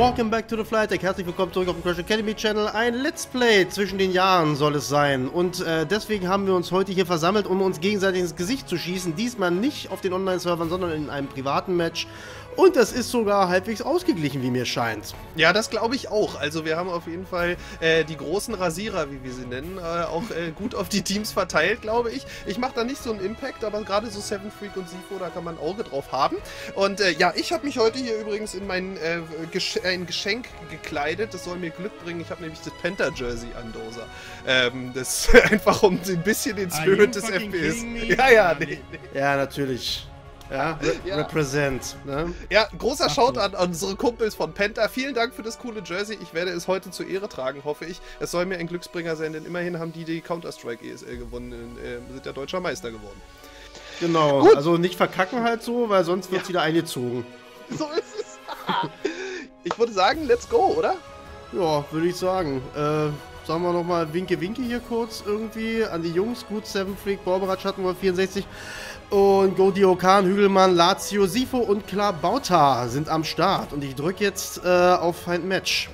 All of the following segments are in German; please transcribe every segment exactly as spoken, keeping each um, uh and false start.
Welcome back to the Flight Deck. Herzlich willkommen zurück auf dem Crash Academy Channel. Ein Let's Play zwischen den Jahren soll es sein. Und äh, deswegen haben wir uns heute hier versammelt, um uns gegenseitig ins Gesicht zu schießen. Diesmal nicht auf den Online-Servern, sondern in einem privaten Match. Und das ist sogar halbwegs ausgeglichen, wie mir scheint. Ja, das glaube ich auch. Also wir haben auf jeden Fall äh, die großen Rasierer, wie wir sie nennen, äh, auch äh, gut auf die Teams verteilt, glaube ich. Ich mache da nicht so einen Impact, aber gerade so Seven Freak und Sifo, da kann man ein Auge drauf haben. Und äh, ja, ich habe mich heute hier übrigens in mein äh, Gesch ein Geschenk gekleidet. Das soll mir Glück bringen. Ich habe nämlich das Penta-Jersey an, Dosa. Ähm, das einfach um ein bisschen den Spirit des F P S. Ja, ja, nee, nee. Ja, natürlich. Ja, re ja. Represent. Ne? Ja, großer Shoutout an unsere Kumpels von Penta. Vielen Dank für das coole Jersey. Ich werde es heute zur Ehre tragen, hoffe ich. Es soll mir ein Glücksbringer sein, denn immerhin haben die die Counter-Strike E S L gewonnen, äh, sind ja deutscher Meister geworden. Genau, gut. Also nicht verkacken halt so, weil sonst wird es ja wieder eingezogen. So ist es. Ich würde sagen, let's go, oder? Ja, würde ich sagen. Äh, sagen wir nochmal Winke Winke hier kurz irgendwie an die Jungs. Gut, Seven Freak, Borberat, Schattenwolf vierundsechzig und Godio Khan, Hügelmann, Lazio, Sifo und Klabauta sind am Start. Und ich drücke jetzt äh, auf Find Match.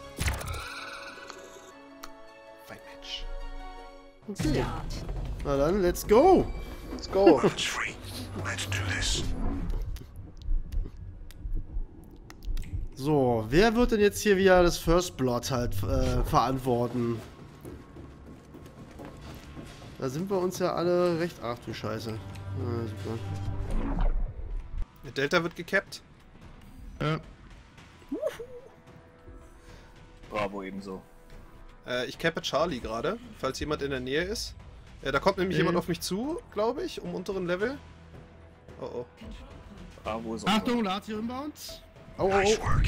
Find Match. Okay. Na dann, let's go. Let's go. Let's do this. So, wer wird denn jetzt hier wieder das First Blood halt äh, verantworten? Da sind wir uns ja alle recht... Ach du Scheiße. Ah, super. Der Delta wird gekappt. Ja. Bravo ebenso. Äh, ich cappe Charlie gerade, falls jemand in der Nähe ist. Äh, da kommt nämlich äh. jemand auf mich zu, glaube ich, um unteren Level. Oh oh. Bravo ist Achtung, Lazio inbound. Oh, oh, Nice oh. work.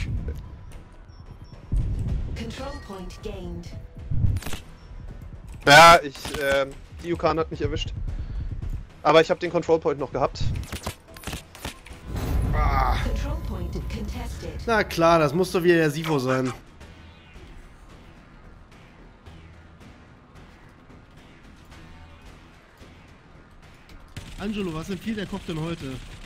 Control point gained. Ja, ich, äh, die Yukan hat mich erwischt. Aber ich habe den Control Point noch gehabt. Ah. Control point contested. Na klar, das muss doch wieder der Sifo sein. Angelo, was empfiehlt der Koch denn heute?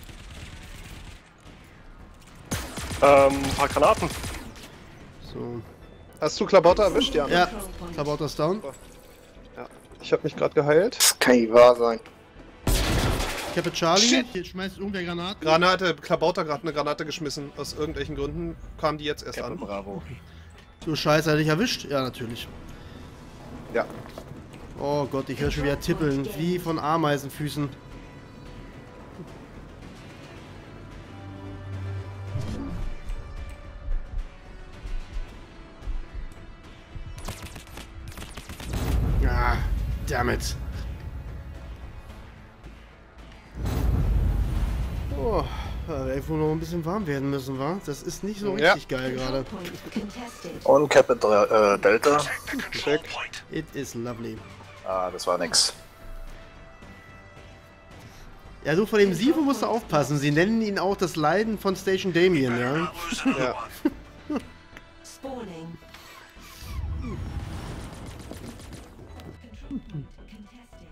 Ähm, ein paar Granaten. So. Hast du Klabauta erwischt? Ja. Ne? Ja, Klabautas down. Ja. Ich habe mich gerade geheilt. Das kann nicht wahr sein. Ich habe Charlie. Shit. Hier schmeißt irgendwer Granaten. Granate, Klabauta gerade eine Granate geschmissen. Aus irgendwelchen Gründen kam die jetzt erst Cappe an. Bravo. Du Scheiße, hat dich erwischt? Ja, natürlich. Ja. Oh Gott, ich höre schon wieder tippeln. Wie von Ameisenfüßen. Ah, dammit. Oh, da wäre wohl noch ein bisschen warm werden müssen, wa? Das ist nicht so Ja. richtig geil Control gerade. point contested. Und Cappe äh, Delta. The control Check. point. It is lovely. Ah, das war nix. Ja, so vor dem Sifo musst du aufpassen. Sie nennen ihn auch das Leiden von Station Damien, ja? Not lose another Ja. one. Spawning. Control point contested.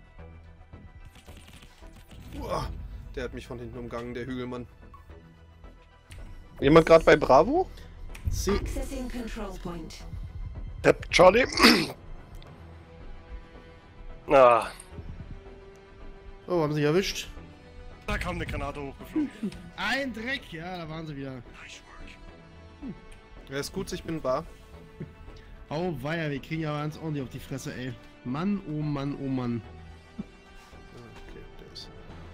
Uah, der hat mich von hinten umgangen, der Hügelmann. Jemand gerade bei Bravo? Sie. Accessing control point. Cappe Charlie. Ah, Oh, haben sie erwischt? da kam eine Granate hochgeflogen. Ein Dreck, ja, da waren sie wieder. Nice work. Ja, ist gut, ich bin bar. Oh weia, wir kriegen ja ganz ordentlich auf die Fresse, ey. Mann, oh Mann, oh Mann. Okay, der ist.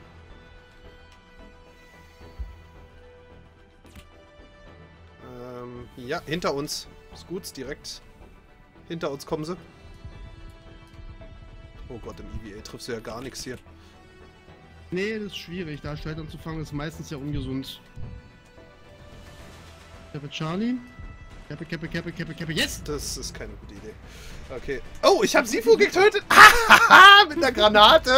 Ähm, ja, hinter uns. Ist gut, direkt. Hinter uns kommen sie. Oh Gott, im E V A triffst du ja gar nichts hier. Nee, das ist schwierig. Da Schultern zu fangen, ist meistens ja ungesund. Cappe Charlie. Cappe, Cappe, Cappe, Cappe, Cappe. Yes! Das ist keine gute Idee. Okay. Oh, ich habe Sifo getötet! Mit der Granate!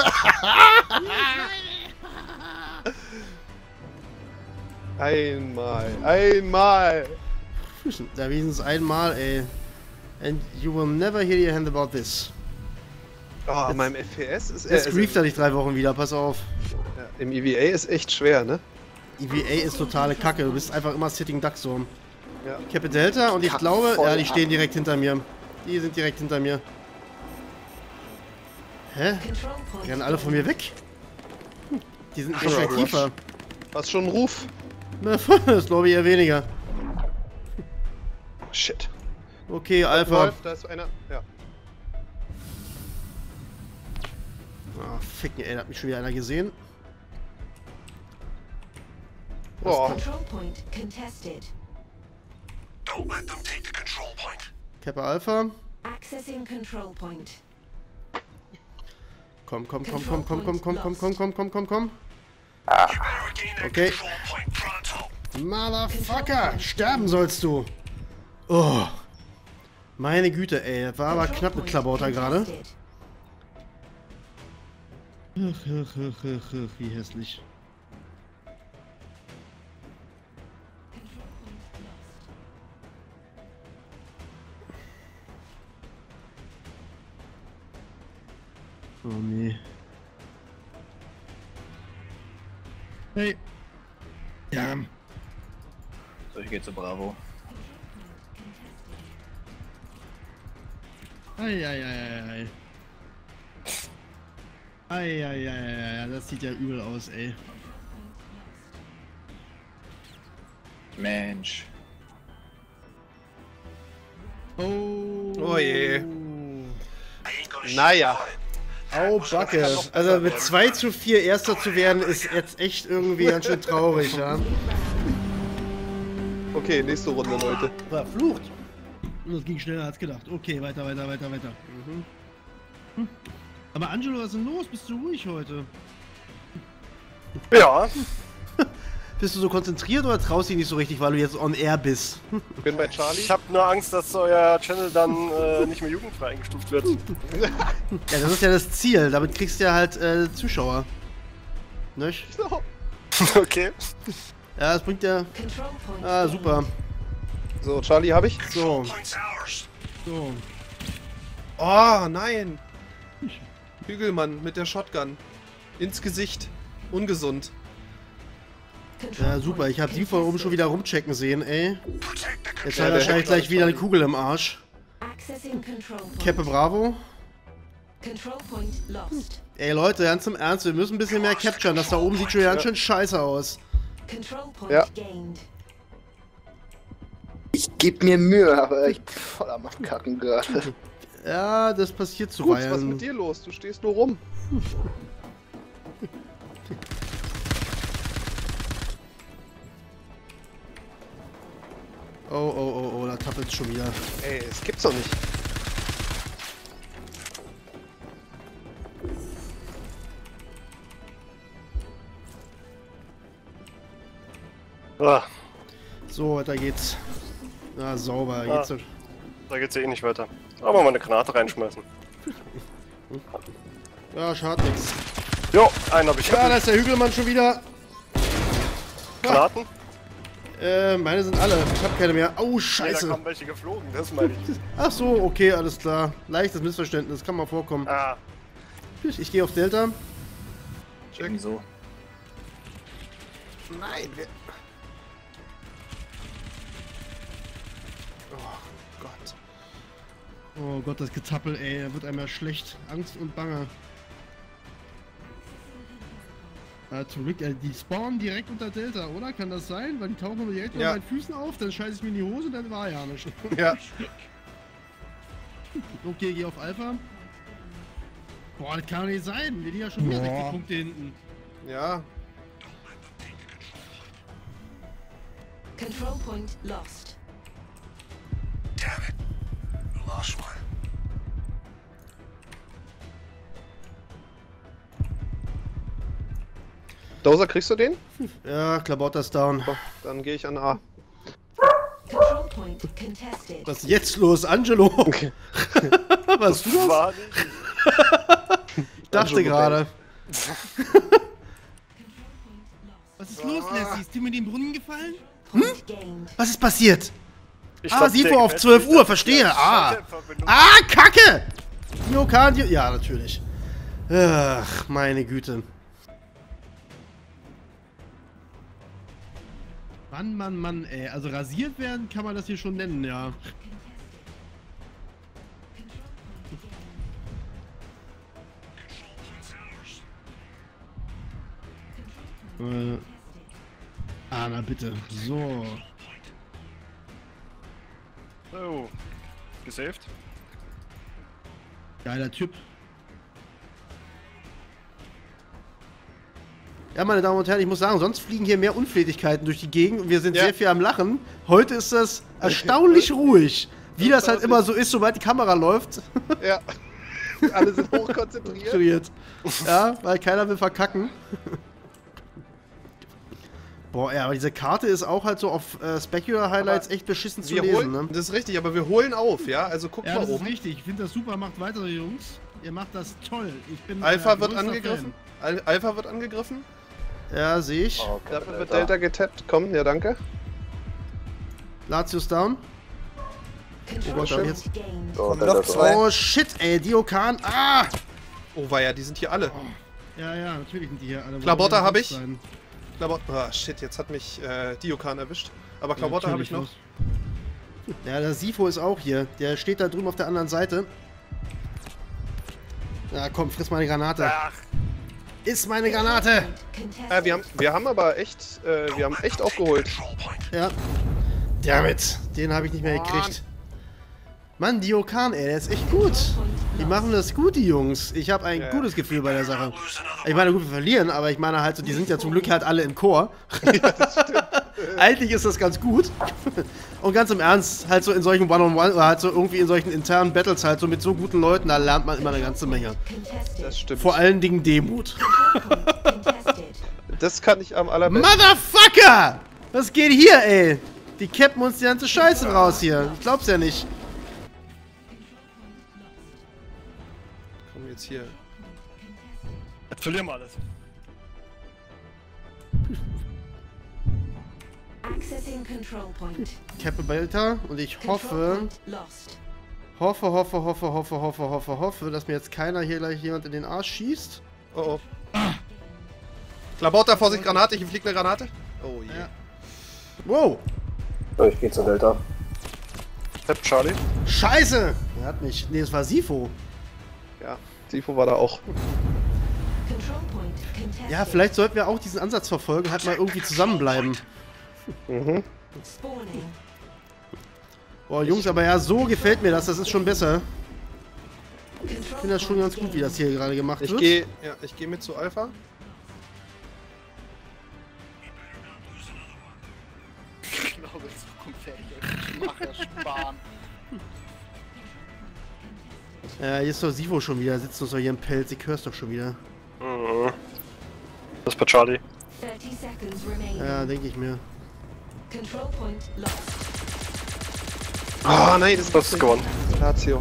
Einmal, einmal! Da wenigstens einmal, ey. And you will never hear your hand about this. Oh, meinem F P S ist Jetzt äh, grieft er dich drei Wochen wieder, pass auf. Ja, im E V A ist echt schwer, ne? E V A ist totale Kacke, du bist einfach immer Sitting Duck Zone. Ja. Cappe Delta und ich Kack glaube, voll ja, die ab. stehen direkt hinter mir. Die sind direkt hinter mir. Hä? Control Die point. rennen alle von mir weg. Hm, Die sind schon Ja, viel Rush. tiefer. Hast schon einen Ruf? Na, das glaube ich eher weniger. Shit. Okay, Alpha. Wolf, da ist einer. Ja. Ah, ficken, ey, da hat mich schon wieder einer gesehen. Boah. Control point contested. Don't let them take the control point. Cappe Alpha. Accessing control point. Komm, komm, komm, komm, komm, komm, komm, komm, komm, komm, komm, komm, komm. You better regain that Okay. control point pronto. Motherfucker, sterben sollst du. Oh. Meine Güte, ey, das war aber Control knapp mit point Klabauter gerade. contested. Ach, ach, ach, ach, ach, wie hässlich. Oh nee. Hey. Ja. So, ich gehe zu Bravo. Eieieiei. Eieieiei, das sieht ja übel aus, ey. Mensch. Oh. Oh je. I ain't gonna Naja. Au, Backe. Also mit zwei zu vier Erster zu werden, ist jetzt echt irgendwie ganz schön traurig, ja. Okay, nächste Runde, Leute. Verflucht. Das ging schneller als gedacht. Okay, weiter, weiter, weiter, weiter. Mhm. Hm. Aber Angelo, was ist denn los? Bist du ruhig heute? Ja, Bist du so konzentriert oder traust dich nicht so richtig, weil du jetzt on air bist? Ich bin bei Charlie. ich habe nur Angst, dass euer Channel dann äh, nicht mehr jugendfrei eingestuft wird. Ja, das ist ja das Ziel. Damit kriegst du ja halt äh, Zuschauer. Nicht? Okay. Ja, das bringt ja... Control point. Ah, gained. super. So, Charlie habe ich. So, point's ours. so. Oh, nein. Hügelmann mit der Shotgun. Ins Gesicht. Ungesund. Control Ja, super. Ich habe sie vor oben schon wieder rumchecken sehen, ey. Protect the Jetzt control. hat Ja, er der wahrscheinlich Heckler gleich ist wieder eine voll. Kugel im Arsch. Accessing control point. Cappe Bravo. Control point lost. Ey Leute, ganz im Ernst, wir müssen ein bisschen mehr capturen. Das da oben sieht schon ganz schön scheiße aus. Control point Ja. gained. Ich geb mir Mühe, aber ich bin voll am Abkacken gerade. Ja, das passiert Gut, was ist zuweilen. mit dir los? Du stehst nur rum. Oh, oh, oh, oh, da tappelt's schon wieder. Ey, das gibt's doch nicht. Ah, So, weiter geht's. Na, sauber, Ah. geht's. so- da geht's ja eh nicht weiter. Aber mal eine Granate reinschmeißen. Ja, schade nix. Jo, einen hab ich. Ja, da ist der Hügelmann schon wieder. Granaten? Äh, meine sind alle. Ich hab keine mehr. Au, Nee, da scheiße. kamen welche geflogen, das meine ich. Ach so, okay, alles klar. Leichtes Missverständnis, kann mal vorkommen. Ah, Ich gehe auf Delta. Irgendwie so. Nein, wir... Oh Gott. Oh Gott, das Getappel, ey. Da wird einem ja schlecht. Angst und Bange. Äh, zurück, äh, die spawnen direkt unter Delta, oder? Kann das sein? Weil die tauchen direkt Ja. unter meinen Füßen auf, dann scheiße ich mir in die Hose, dann war ja nicht. Ja. Okay, geh auf Alpha. Boah, das kann doch nicht sein. Wir liegen ja schon wieder Boah. sechzig Punkte hinten. Ja. Control point lost. Damn it. We lost one. Dozer, kriegst du den? Ja, Klabauter ist down. So, dann gehe ich an A. Control point contested. Was ist jetzt los, Angelo? Was du das? war nicht. Ich dachte Angelo gerade. Was ist los, Lassie? Ist dir mit dem Brunnen gefallen? Point gained. Was ist passiert? Ich Ah, glaub, Sifo der auf Quest zwölf ist Uhr, das verstehe. der Ah. Schalterverbindung. Ah, Kacke! Diokan, Dio ja, natürlich. Ach, meine Güte. Mann, Mann, Mann, ey. Also rasiert werden kann man das hier schon nennen, ja. Äh. Ah, na bitte. So. Oh. Gesaved. Geiler Typ. Ja, meine Damen und Herren, ich muss sagen, sonst fliegen hier mehr Unflätigkeiten durch die Gegend und wir sind Ja. sehr viel am Lachen. Heute ist das erstaunlich ruhig. Wie das halt immer so ist, sobald die Kamera läuft. Ja. Alle sind hochkonzentriert. Konzentriert. Ja, weil keiner will verkacken. Boah, ja, aber diese Karte ist auch halt so auf äh, Specular Highlights echt beschissen zu Wir lesen, holen, ne? das ist richtig, aber wir holen auf, ja? Also guck Ja, mal das ist oben. richtig. Ich finde das super. Macht weiter, Jungs. Ihr macht das toll. Ich bin Alpha äh, wird größter angegriffen. Al Alpha wird angegriffen. Fan. Ja, sehe ich. Oh, Dafür wird Delta getappt. Komm, ja, danke. Latius down. Control Gott, hab ich point gained. So, Noch Delta zwei. Oh shit, ey, Diokan. Ah! Oh, war ja, die sind hier alle. Ja, ja, natürlich sind die hier alle. Klabotter hab ich. Sein. Klabotten. Ah, shit, jetzt hat mich äh, Diokan erwischt. Aber Klabotter habe ich noch. Natürlich was. Ja, der Sifo ist auch hier. Der steht da drüben auf der anderen Seite. Ja, komm, friss meine Granate. Ach, Iss meine Granate! Contested. Äh, wir, haben, wir haben aber echt, äh, wir haben echt aufgeholt. Control point. Ja. Dammit, den habe ich nicht mehr gekriegt. Mann, Diokan, ey, der ist echt gut. Die machen das gut, die Jungs. Ich habe ein Ja. gutes Gefühl bei der Sache. Ich meine, gut, wir verlieren, aber ich meine halt so, die sind ja zum Glück halt alle im Chor. Eigentlich ist das ganz gut. Und ganz im Ernst, halt so in solchen One-on-One oder halt so irgendwie in solchen internen Battles halt so mit so guten Leuten, da lernt man immer eine ganze Menge. Contested. Das stimmt. Vor allen Dingen Demut. Contested. Das kann ich am allerbesten. Motherfucker! Was geht hier, ey? Die cappen uns die ganze Scheiße raus hier. Ich glaub's ja nicht. Komm jetzt hier. jetzt verlieren wir alles. Accessing control point. Cappe Belta und ich Control hoffe, point lost. hoffe, hoffe, hoffe, hoffe, hoffe, hoffe, hoffe, dass mir jetzt keiner hier gleich jemand in den Arsch schießt. Oh oh. Klabotter, Vorsicht, Granate. Hier fliegt eine Granate. Oh je. Ja. Wow! So, ich geh zu Delta. Tap Charlie. Scheiße! Er hat mich. Nee, es war Sifo. Ja, Sifo war da auch. Control point contested. Ja, vielleicht sollten wir auch diesen Ansatz verfolgen, halt mal irgendwie zusammenbleiben. Mhm. Spawning. Boah, Jungs, aber ja, so gefällt mir das, das ist schon besser. Ich Control finde das schon ganz gut, wie das hier gerade gemacht Ich wird. gehe, ja, ich gehe mit zu Alpha. Ich glaube, zukunftsfähig. Ich mache sparen. Ja, hier ist doch Sifo schon wieder, sitzt doch so hier im Pelz, ich hör's doch schon wieder. Mhm. Das ist bei Charlie. thirty seconds remaining. Ja, denke ich mir. Control point lost. Ah, nein, das Das ist gewonnen. Lazio.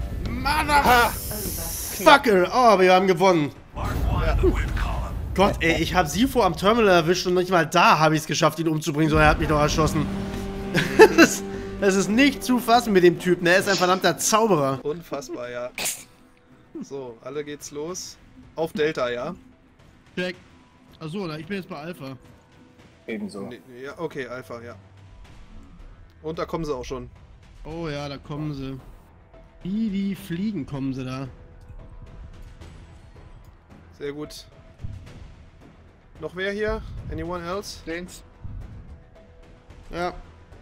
Fucker! Oh, aber wir haben gewonnen. Mark one in the win column. Gott, ey, ich habe Sifo am Terminal erwischt und nicht mal da habe ich es geschafft, ihn umzubringen, sondern er hat mich doch erschossen. das, das ist nicht zu fassen mit dem Typen, er ist ein verdammter Zauberer. Unfassbar, ja. So, alle geht's los. Auf Delta, ja? Check. Achso, ich bin jetzt bei Alpha. Ebenso. Nee, nee, ja, okay, Alpha, ja. Und da kommen sie auch schon. Oh ja, da kommen sie. Wie die Fliegen kommen sie da. Sehr gut. Noch wer hier? Anyone else? Dens. Ja.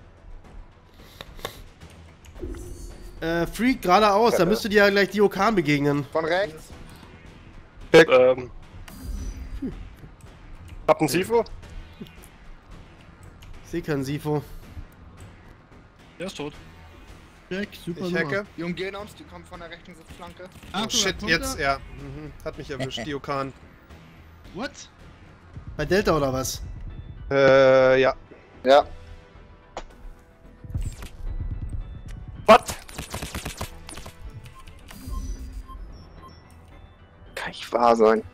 Äh, Freak geradeaus, da müsste dir ja gleich Diokan begegnen. Von rechts. Ähm. Hab einen Sifo. Ich sehe keinen Sifo. Der ist tot. Check, super Ich Nummer. hacke. Die umgehen uns, die kommen von der rechten Sitzflanke. Oh Achtung, da shit, kommt jetzt, er. ja. Mhm. Hat mich erwischt, Diokan. What? Bei Delta oder was? Äh, ja. Ja. Was? Kann nicht wahr sein.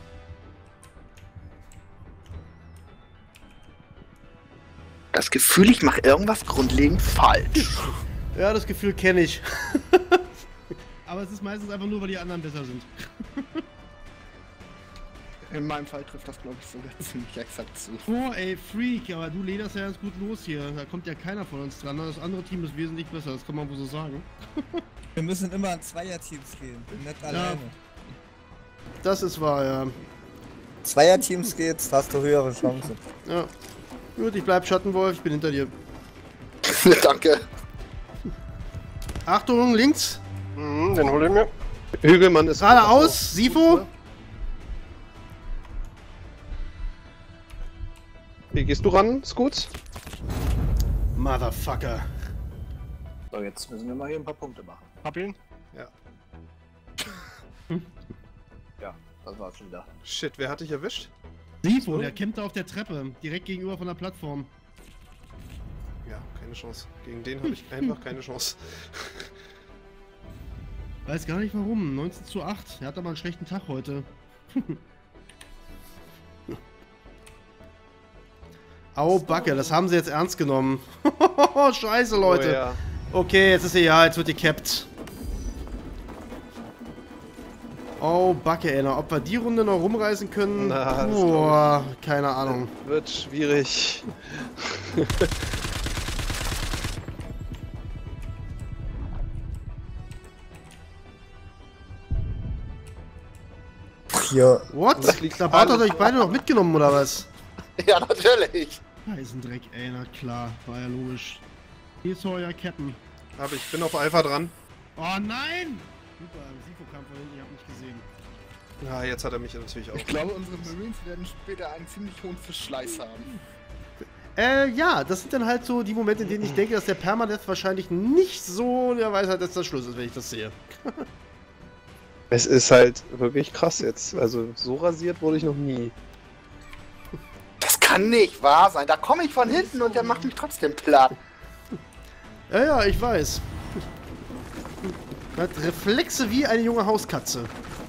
Das Gefühl, ich mache irgendwas grundlegend falsch. Ja, das Gefühl kenne ich. Aber es ist meistens einfach nur, weil die anderen besser sind. In meinem Fall trifft das, glaube ich, sogar ziemlich exakt zu. Oh, ey, Freak, aber du lederst ja ganz gut los hier. Da kommt ja keiner von uns dran. Das andere Team ist wesentlich besser, das kann man wohl so sagen. Wir müssen immer an Zweierteams gehen, nicht alleine. Das ist wahr, ja. Zweierteams geht's, hast du höhere Chancen. Ja. Gut, ich bleib Schattenwolf, ich bin hinter dir. Danke. Achtung, links. Mhm, den hol ich mir. Hügelmann ist... Geradeaus, Sifo. Wie gehst du ran, Scoots? Motherfucker. So, jetzt müssen wir mal hier ein paar Punkte machen. Hab ihn. Ja. Ja, das war's schon wieder. Shit, wer hat dich erwischt? Sifo, der kämpft da auf der Treppe, direkt gegenüber von der Plattform. Ja, keine Chance. Gegen den habe ich einfach keine Chance. Weiß gar nicht warum. neunzehn zu acht. Er hat aber einen schlechten Tag heute. Au, Backe, das haben sie jetzt ernst genommen. Scheiße, Leute. Oh, ja. Okay, jetzt ist sie ja, jetzt wird die capped. Oh, Backe, ey. Na, ob wir die Runde noch rumreißen können? Na, das Boah, keine Ahnung. Wird schwierig. Hier. What? Das liegt Da Bart hat alles- euch beide noch mitgenommen, oder was? Ja, natürlich. Eisendreck, ey, na klar. War ja logisch. Hier ist euer Captain. Aber ich bin auf Alpha dran. Oh nein! Super, Sifo kam von hinten, ich hab nicht gesehen. Ja, jetzt hat er mich natürlich auch. Ich glaube, unsere Marines werden später einen ziemlich hohen Verschleiß haben. Äh, ja, das sind dann halt so die Momente, in denen ich denke, dass der Permadeath wahrscheinlich nicht so der Weisheit dass das Schluss ist, wenn ich das sehe. Es ist halt wirklich krass jetzt. Also so rasiert wurde ich noch nie. Das kann nicht wahr sein. Da komme ich von hinten und der macht mich trotzdem platt. Ja, ja, ich weiß. Hat Reflexe wie eine junge Hauskatze.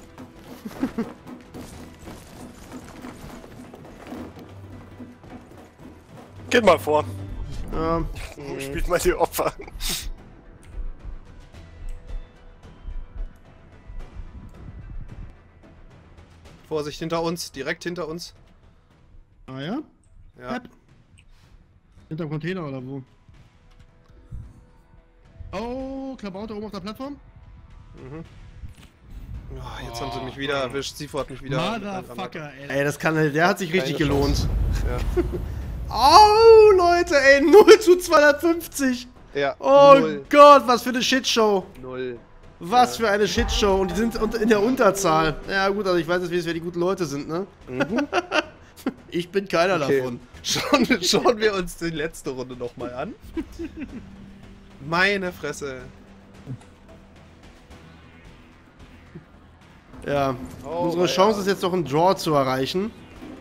Geht mal vor. Ja, Spielt mal die Opfer. Vorsicht, hinter uns. Direkt hinter uns. ah ja? Ja. Yep. Hinterm Container oder wo? Oh, Klabauter oben auf der Plattform? Oh, jetzt haben sie mich wieder erwischt. Sifo hat mich wieder... Motherfucker, ey. Ey, das kann, der hat sich richtig Keine gelohnt. Ja. Oh, Leute, ey, null zu zweihundertfünfzig. Ja. Oh Null. Gott, was für eine Shitshow. Null. Was für eine Shitshow. Und die sind un- in der Unterzahl. Ja gut, also ich weiß jetzt, wer die guten Leute sind, ne? Ich bin keiner Okay. davon. Schauen, schauen wir uns die letzte Runde nochmal an. Meine Fresse. Ja, Oh, unsere ja. Chance ist jetzt doch einen Draw zu erreichen.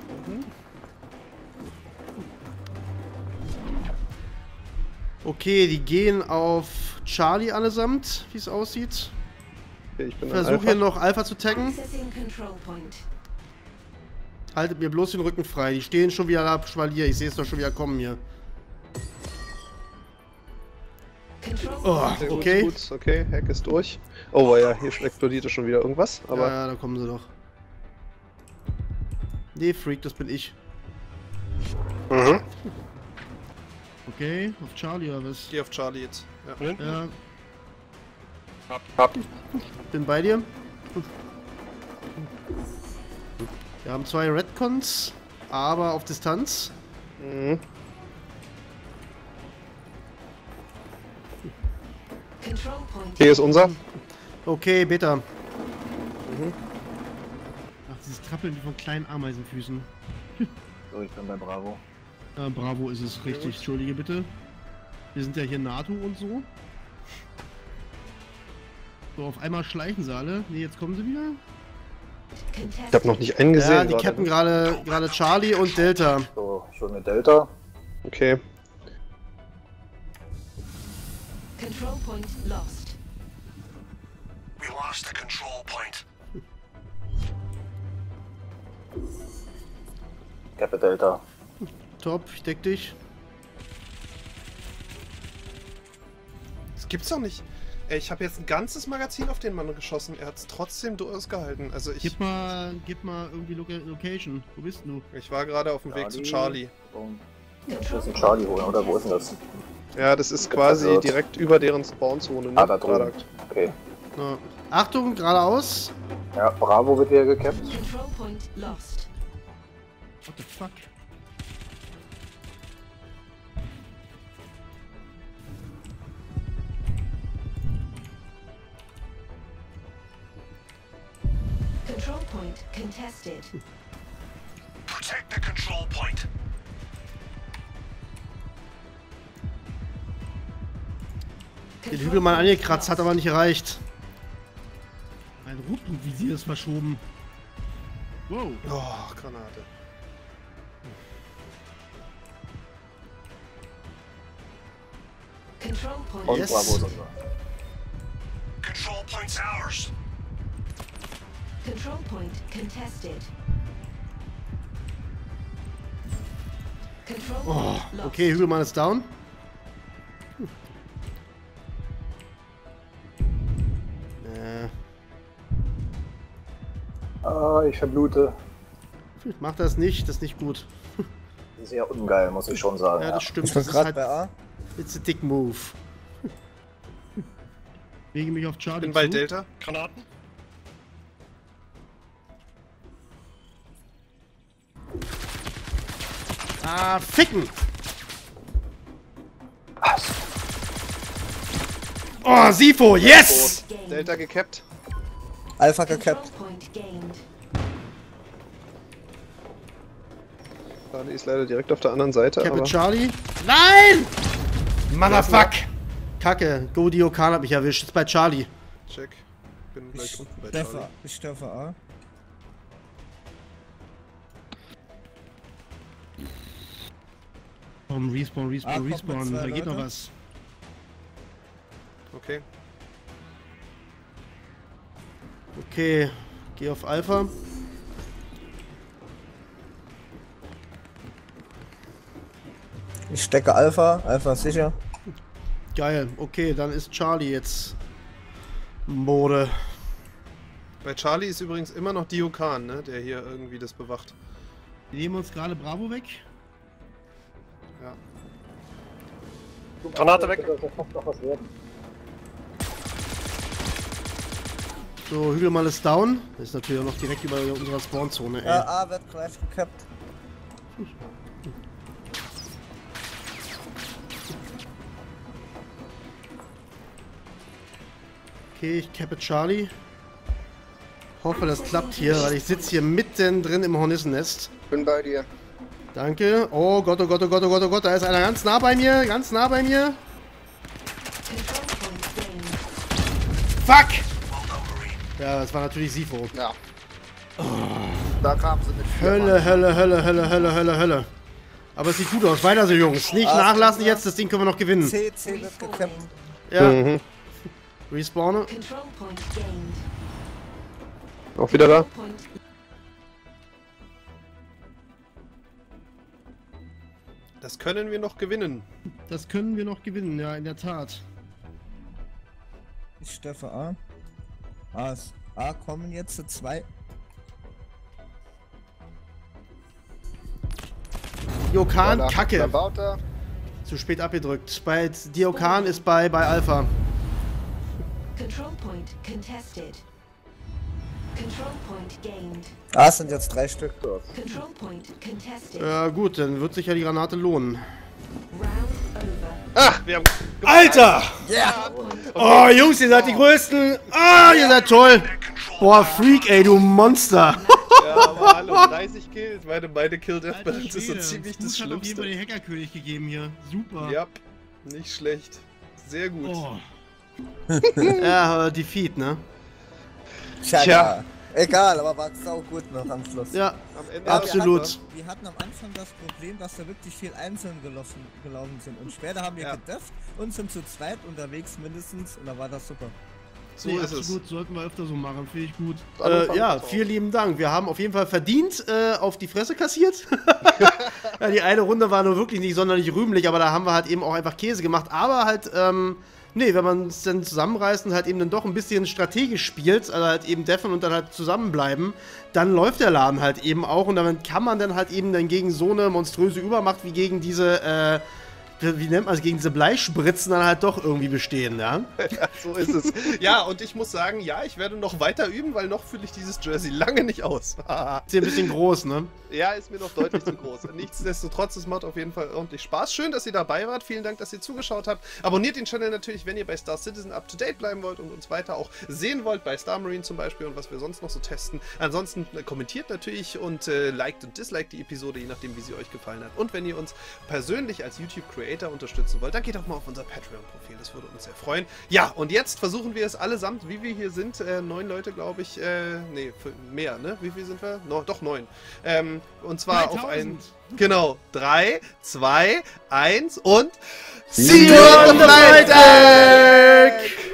Okay, die gehen auf Charlie allesamt, wie es aussieht. Okay, ich bin Ich ein versuche hier Alpha. noch Alpha zu taggen. Accessing control point. Haltet mir bloß den Rücken frei. Die stehen schon wieder da, Schwalier. Ich sehe es doch schon wieder kommen hier. Control Oh, Sehr gut, okay. Gut, okay, Hack ist durch. Oh ja, hier explodierte schon wieder irgendwas. Aber Ja, ja, da kommen sie doch. Nee, Freak, das bin ich. Mhm. Okay, auf Charlie oder was? ich gehe auf Charlie jetzt. Ja. Ja, Hab, hab. bin bei dir. Wir haben zwei Redcons, aber auf Distanz. Mhm. control point. Hier ist unser. Okay, Beta. Ach, dieses Trappeln wie von kleinen Ameisenfüßen. So, ich bin bei Bravo. Ja, Bravo ist es, richtig. Entschuldige bitte. Wir sind ja hier NATO und so. So, auf einmal schleichen sie alle. Ne, jetzt kommen sie wieder. Ich habe noch nicht einen gesehen. Ja, die gerade. cappen gerade gerade Charlie und Delta. So, ich hol mir Delta. Okay. Control point lost. We lost the control point. Cappe Delta. Top, ich deck dich. Das gibt's doch nicht. Ey, ich habe jetzt ein ganzes Magazin auf den Mann geschossen. Er hat es trotzdem durchgehalten. Also ich... Gib mal, gib mal irgendwie Loca Location. Wo bist du? Ich war gerade auf dem Weg zu Charlie. Ich muss den Charlie holen, oder? Wo ist denn das? Ja, das ist quasi direkt über deren Spawnzone. Ne? Ah, da drüben. Okay. Ja. Achtung, geradeaus. Ja, Bravo wird wieder gecapped. Control point lost. What the fuck? Control point contested. Protect the control point. Den Hügel mal angekratzt, hat aber nicht gereicht. Ein Ruppenvisier ist verschoben. Wow. Oh, Granate. Control point. Und Yes. Bravo sind wir. Control point's ours. Control point contested. Control Oh, point lost. okay, Hügelmann ist down. Äh, Ah, ich verblute. mach das nicht, das ist nicht gut. Sehr ungeil, muss ich schon sagen. Ja, Ja, das stimmt. Ich bin Das ist gerade halt, bei A. it's a dick move. Wege mich auf Charlie Bin bei zu. Delta. Granaten? Ah, ficken! Oh, Sifo, yes! Gained. Delta gekappt. Alpha Control gecapped. point gained. Charlie ist leider direkt auf der anderen Seite. Cappe Aber Charlie. Nein! Motherfuck! Kacke, Go Diokan hat mich erwischt. Ist bei Charlie. check. Bin gleich Ich unten bei treffe, Charlie. ich treffe A. Komm, respawn, respawn, Ah, kommt mit respawn. zwei Da geht noch Leute. was. Okay. Okay, geh auf Alpha. Ich stecke Alpha. Alpha ist sicher. Geil, okay, dann ist Charlie jetzt Mode. Bei Charlie ist übrigens immer noch Diokan, ne? Der hier irgendwie das bewacht. Wir nehmen uns gerade Bravo weg. Ja. Granate weg. Das muss noch was werden. So, Hügelmann ist down. Das ist natürlich auch noch direkt über unserer Spawnzone, ey. Ja, A wird gleich gecapped. Okay, ich cappe Charlie. Hoffe, das klappt hier, weil ich sitze hier mitten drin im Hornissennest. Bin bei dir. Danke. Oh Gott, oh Gott, oh Gott, oh Gott, oh Gott. Da ist einer ganz nah bei mir. Ganz nah bei mir. Control point gained. Fuck! Ja, das war natürlich Sifo. Ja. Da kamen sie mit vier Hölle, Mann. Hölle, Hölle, Hölle, Hölle, Hölle, Hölle. Aber es sieht gut aus. Weiter so, Jungs. Nicht Ah, nachlassen ja. jetzt. Das Ding können wir noch gewinnen. C, C wird gecapped. Ja. Mhm. Respawne. Control point gained. Auch wieder da? Point Das können wir noch gewinnen. Das können wir noch gewinnen, ja, in der Tat. Ich treffe A. A ist. A kommen jetzt zu zwei. Diokan, Voilà, Kacke. Da baut er. Zu spät abgedrückt. Bei Diokan ist bei, bei Alpha. Control point contested. Control point gained. A sind jetzt drei Stück. Control point contested. Ja gut, dann wird sich ja die Granate lohnen. Round over. Ach, wir haben... Alter! Ja! Oh, Jungs, ihr seid die Größten. Ah, ihr seid toll. Boah, Freak, ey, du Monster. Ja, aber hallo, dreißig Kills. Meine, meine Kill-Death-Balance ist so ziemlich das Schlimmste. den Hackerkönig gegeben hier. Super. Ja, nicht schlecht. Sehr gut. Oh. Ja, äh, Defeat, ne? Tja, Tja. egal, aber war sau gut noch am Schluss. Ja, Am Ende absolut. hat's Wir hatten am Anfang das Problem, dass da wirklich viel einzeln gelaufen, gelaufen sind. Und später haben wir Ja. gedefft und sind zu zweit unterwegs mindestens. Und da war das super. So Nee, ist es. absolut, sollten wir öfter so machen, finde ich gut. Anfang Äh, ja, ist auch. vielen lieben Dank. Wir haben auf jeden Fall verdient äh, auf die Fresse kassiert. Ja, die eine Runde war nur wirklich nicht sonderlich rühmlich, aber da haben wir halt eben auch einfach Käse gemacht. Aber halt ähm, nee, wenn man es dann zusammenreißt und halt eben dann doch ein bisschen strategisch spielt, also halt eben deffen und dann halt zusammenbleiben, dann läuft der Laden halt eben auch und damit kann man dann halt eben dann gegen so eine monströse Übermacht wie gegen diese, äh, wie nennt man es, gegen diese Bleispritzen dann halt doch irgendwie bestehen, ja? Ja, so ist es. Ja, und ich muss sagen, ja, ich werde noch weiter üben, weil noch fülle ich dieses Jersey lange nicht aus. Ist ja ein bisschen groß, ne? Ja, ist mir noch deutlich zu groß. Nichtsdestotrotz, es macht auf jeden Fall ordentlich Spaß. Schön, dass ihr dabei wart. Vielen Dank, dass ihr zugeschaut habt. Abonniert den Channel natürlich, wenn ihr bei Star Citizen up to date bleiben wollt und uns weiter auch sehen wollt, bei Star Marine zum Beispiel und was wir sonst noch so testen. Ansonsten äh, kommentiert natürlich und äh, liked und disliked die Episode, je nachdem, wie sie euch gefallen hat. Und wenn ihr uns persönlich als YouTube-Creator unterstützen wollt, dann geht doch mal auf unser Patreon-Profil. Das würde uns sehr freuen. Ja, und jetzt versuchen wir es allesamt, wie wir hier sind. Äh, neun Leute, glaube ich. Äh, nee, mehr, ne? Wie viel sind wir? No, doch, neun. Ähm, und zwar auf ein... Genau. drei, zwei, eins und... See you on the flight deck!